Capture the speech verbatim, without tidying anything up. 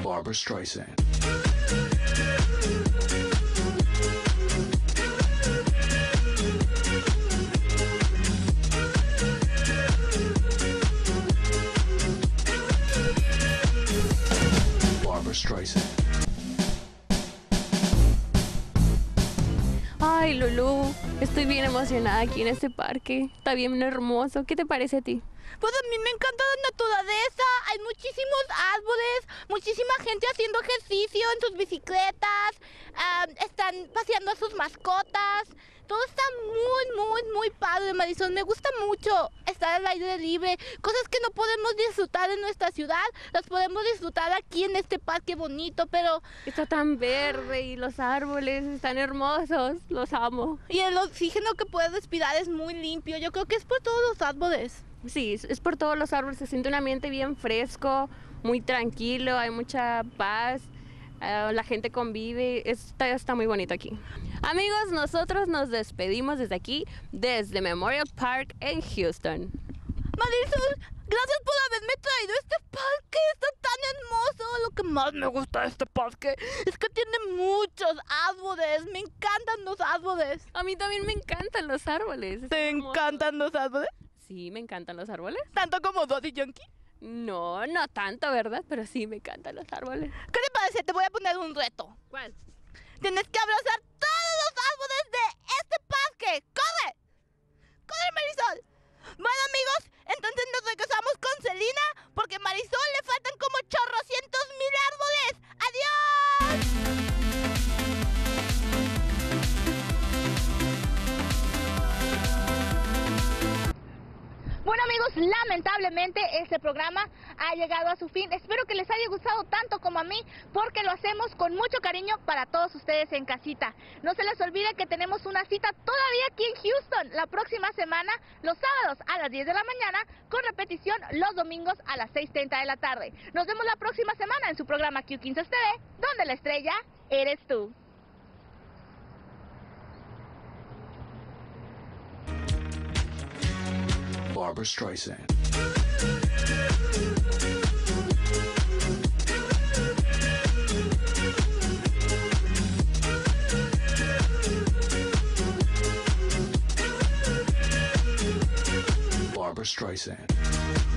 Barbra Streisand. Barbra Streisand. Ay, Lulú, estoy bien emocionada aquí en este parque. Está bien hermoso. ¿Qué te parece a ti? Pues a mí me encanta la naturaleza, hay muchísimos árboles, muchísima gente haciendo ejercicio en sus bicicletas, um, están paseando a sus mascotas, todo está muy, muy, muy padre, Marisol, me gusta mucho estar al aire libre, cosas que no podemos disfrutar en nuestra ciudad, las podemos disfrutar aquí en este parque bonito, pero... Está tan verde y los árboles están hermosos, los amo. Y el oxígeno que puedes respirar es muy limpio, yo creo que es por todos los árboles. Sí, es por todos los árboles, se siente un ambiente bien fresco, muy tranquilo, hay mucha paz, uh, la gente convive, está, está muy bonito aquí. Amigos, nosotros nos despedimos desde aquí, desde Memorial Park en Houston. Marisol, gracias por haberme traído a este parque, está tan hermoso. Lo que más me gusta de este parque es que tiene muchos árboles, me encantan los árboles. A mí también me encantan los árboles. ¿Te encantan los árboles? Sí, me encantan los árboles. ¿Tanto como Daddy Yankee? No, no tanto, ¿verdad? Pero sí me encantan los árboles. ¿Qué te parece? Te voy a poner un reto. ¿Cuál? Tienes que abrazar todos los árboles de este parque. ¡Corre! ¡Corre, Marisol! Bueno, amigos, entonces nos regresamos con Selena, porque a Marisol le faltan como chorrocientos mil árboles. ¡Adiós! Bueno, amigos, lamentablemente este programa ha llegado a su fin. Espero que les haya gustado tanto como a mí, porque lo hacemos con mucho cariño para todos ustedes en casita. No se les olvide que tenemos una cita todavía aquí en Houston la próxima semana, los sábados a las diez de la mañana, con repetición los domingos a las seis treinta de la tarde. Nos vemos la próxima semana en su programa Q quince T V, donde la estrella eres tú. Barbra Streisand. Barbra Streisand.